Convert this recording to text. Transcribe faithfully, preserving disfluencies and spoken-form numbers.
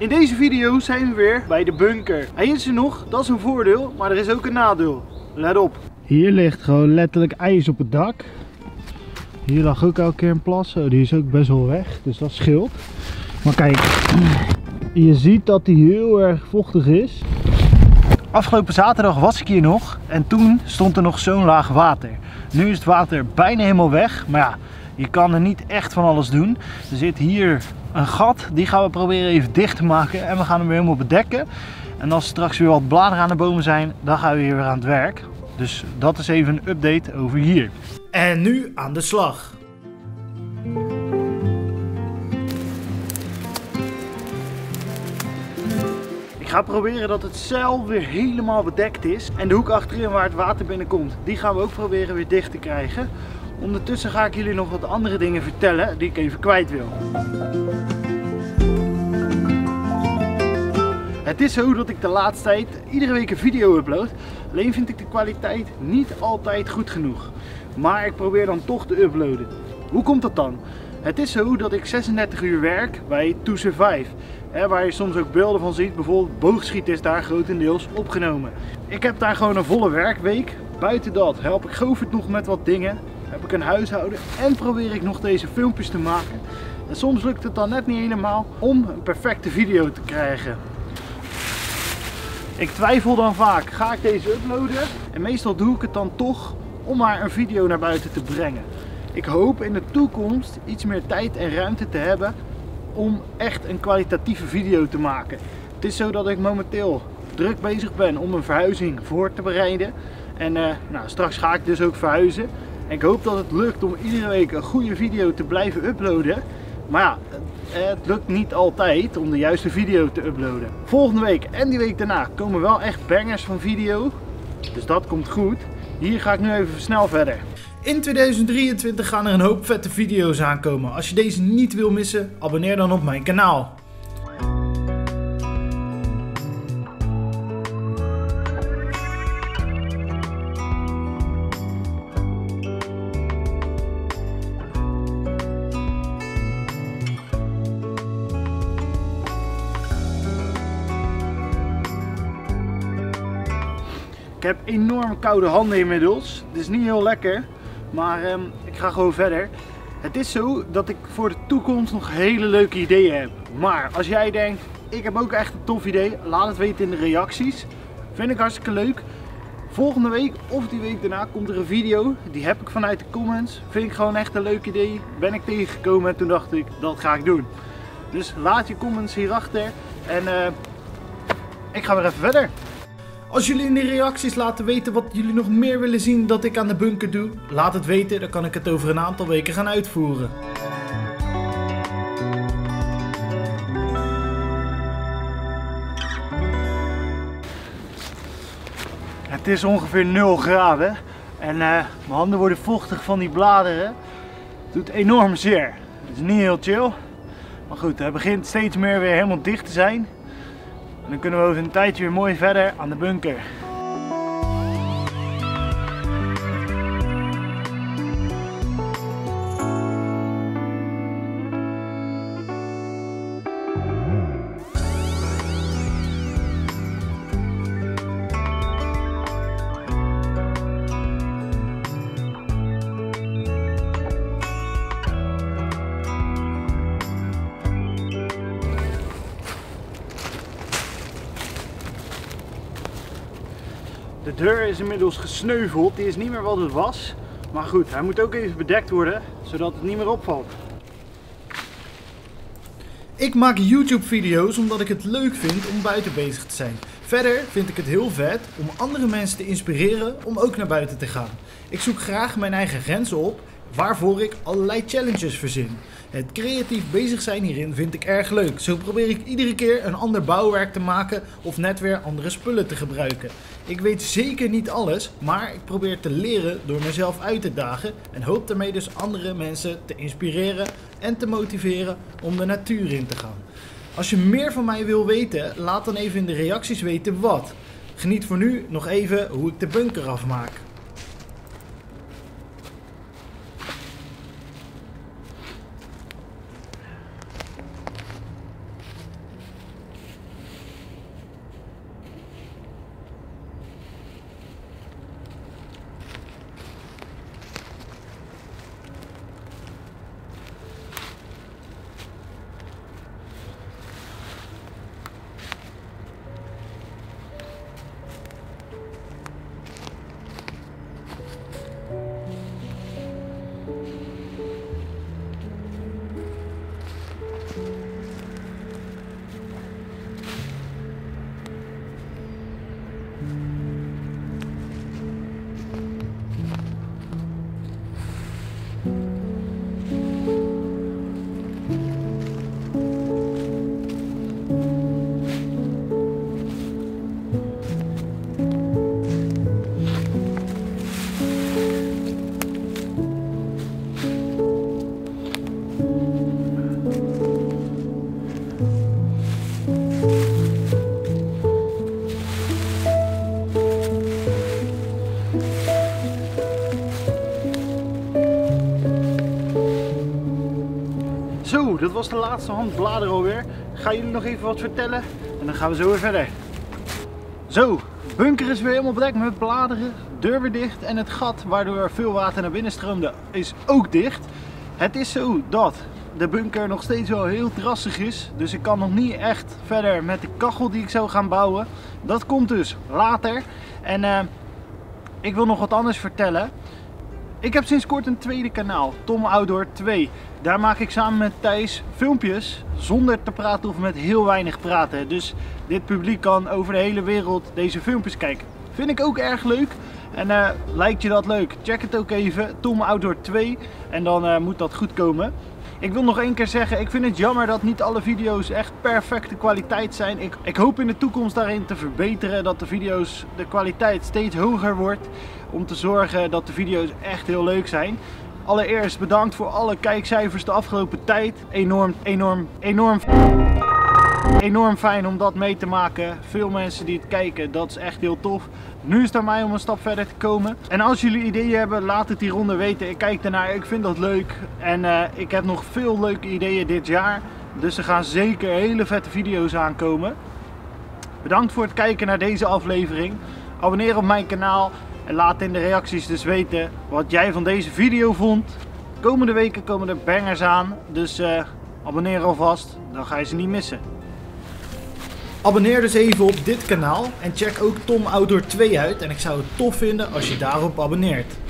In deze video zijn we weer bij de bunker. Hij is er nog, dat is een voordeel, maar er is ook een nadeel. Let op. Hier ligt gewoon letterlijk ijs op het dak. Hier lag ook elke keer een plas. Oh, die is ook best wel weg, dus dat scheelt. Maar kijk, je ziet dat hij heel erg vochtig is. Afgelopen zaterdag was ik hier nog en toen stond er nog zo'n laag water. Nu is het water bijna helemaal weg, maar ja, je kan er niet echt van alles doen. Er zit hier een gat, die gaan we proberen even dicht te maken en we gaan hem weer helemaal bedekken. En als er straks weer wat bladeren aan de bomen zijn, dan gaan we hier weer aan het werk. Dus dat is even een update over hier. En nu aan de slag. Ik ga proberen dat het zeil weer helemaal bedekt is. En de hoek achterin waar het water binnenkomt, die gaan we ook proberen weer dicht te krijgen. Ondertussen ga ik jullie nog wat andere dingen vertellen die ik even kwijt wil. Het is zo dat ik de laatste tijd iedere week een video upload. Alleen vind ik de kwaliteit niet altijd goed genoeg. Maar ik probeer dan toch te uploaden. Hoe komt dat dan? Het is zo dat ik zesendertig uur werk bij To Survive. Hè, waar je soms ook beelden van ziet. Bijvoorbeeld boogschieten is daar grotendeels opgenomen. Ik heb daar gewoon een volle werkweek. Buiten dat help ik Govert nog met wat dingen. Heb ik een huishouden en probeer ik nog deze filmpjes te maken. En soms lukt het dan net niet helemaal om een perfecte video te krijgen. Ik twijfel dan vaak, ga ik deze uploaden? En meestal doe ik het dan toch om maar een video naar buiten te brengen. Ik hoop in de toekomst iets meer tijd en ruimte te hebben om echt een kwalitatieve video te maken. Het is zo dat ik momenteel druk bezig ben om een verhuizing voor te bereiden. En uh, nou, straks ga ik dus ook verhuizen. En ik hoop dat het lukt om iedere week een goede video te blijven uploaden. Maar ja, het lukt niet altijd om de juiste video te uploaden. Volgende week en die week daarna komen wel echt bangers van video. Dus dat komt goed. Hier ga ik nu even snel verder. In tweeduizend drieëntwintig gaan er een hoop vette video's aankomen. Als je deze niet wil missen, abonneer dan op mijn kanaal. Ik heb enorm koude handen inmiddels. Het is niet heel lekker, maar um, ik ga gewoon verder. Het is zo dat ik voor de toekomst nog hele leuke ideeën heb. Maar als jij denkt, ik heb ook echt een tof idee, laat het weten in de reacties. Vind ik hartstikke leuk. Volgende week of die week daarna komt er een video. Die heb ik vanuit de comments. Vind ik gewoon echt een leuk idee. Ben ik tegengekomen en toen dacht ik, dat ga ik doen. Dus laat je comments hierachter en uh, ik ga weer even verder. Als jullie in de reacties laten weten wat jullie nog meer willen zien dat ik aan de bunker doe, laat het weten, dan kan ik het over een aantal weken gaan uitvoeren. Het is ongeveer nul graden en uh, mijn handen worden vochtig van die bladeren. Het doet enorm zeer. Het is niet heel chill, maar goed, het begint steeds meer weer helemaal dicht te zijn. En dan kunnen we over een tijdje weer mooi verder aan de bunker. De deur is inmiddels gesneuveld, die is niet meer wat het was. Maar goed, hij moet ook even bedekt worden, zodat het niet meer opvalt. Ik maak YouTube video's omdat ik het leuk vind om buiten bezig te zijn. Verder vind ik het heel vet om andere mensen te inspireren om ook naar buiten te gaan. Ik zoek graag mijn eigen grenzen op, waarvoor ik allerlei challenges verzin. Het creatief bezig zijn hierin vind ik erg leuk. Zo probeer ik iedere keer een ander bouwwerk te maken of net weer andere spullen te gebruiken. Ik weet zeker niet alles, maar ik probeer te leren door mezelf uit te dagen en hoop daarmee dus andere mensen te inspireren en te motiveren om de natuur in te gaan. Als je meer van mij wil weten, laat dan even in de reacties weten wat. Geniet voor nu nog even hoe ik de bunker afmaak. was de laatste handblader alweer. Ik ga jullie nog even wat vertellen en dan gaan we zo weer verder. Zo, bunker is weer helemaal bedekt met bladeren, deur weer dicht en het gat waardoor veel water naar binnen stroomde is ook dicht. Het is zo dat de bunker nog steeds wel heel drassig is, dus ik kan nog niet echt verder met de kachel die ik zou gaan bouwen. Dat komt dus later. En uh, ik wil nog wat anders vertellen. Ik heb sinds kort een tweede kanaal, Tom Outdoor twee. Daar maak ik samen met Thijs filmpjes zonder te praten of met heel weinig praten. Dus dit publiek kan over de hele wereld deze filmpjes kijken. Vind ik ook erg leuk. En uh, lijkt je dat leuk? Check het ook even, Tom Outdoor twee. En dan uh, moet dat goed komen. Ik wil nog één keer zeggen, ik vind het jammer dat niet alle video's echt perfecte kwaliteit zijn. Ik, ik hoop in de toekomst daarin te verbeteren, dat de video's, de kwaliteit steeds hoger wordt. Om te zorgen dat de video's echt heel leuk zijn. Allereerst bedankt voor alle kijkcijfers de afgelopen tijd. Enorm, enorm, enorm, enorm fijn om dat mee te maken. Veel mensen die het kijken, dat is echt heel tof. Nu is het aan mij om een stap verder te komen. En als jullie ideeën hebben, laat het hieronder weten. Ik kijk ernaar, ik vind dat leuk. En uh, ik heb nog veel leuke ideeën dit jaar. Dus er gaan zeker hele vette video's aankomen. Bedankt voor het kijken naar deze aflevering. Abonneer op mijn kanaal. En laat in de reacties dus weten wat jij van deze video vond. Komende weken komen er bangers aan. Dus uh, abonneer alvast, dan ga je ze niet missen. Abonneer dus even op dit kanaal en check ook Tom Outdoor twee uit. En ik zou het tof vinden als je daarop abonneert.